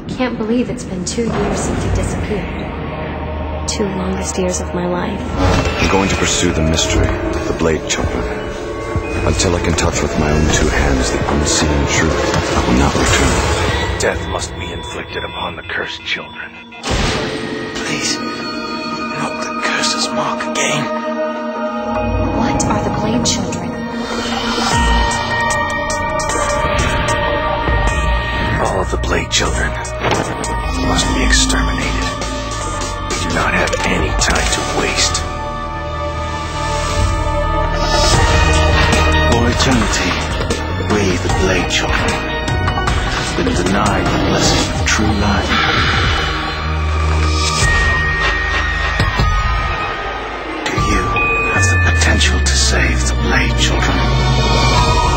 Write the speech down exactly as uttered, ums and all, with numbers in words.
Can't believe it's been two years since he disappeared. Two longest years of my life. I'm going to pursue the mystery of the Blade Children. Until I can touch with my own two hands the unseen truth, I will not return. Death must be inflicted upon the cursed children. Please, not the curse's mark again. What are the Blade Children? All of the Blade Children must be exterminated. We do not have any time to waste. For eternity, we, the Blade Children, have been denied the blessing of true life. Do you have the potential to save the Blade Children?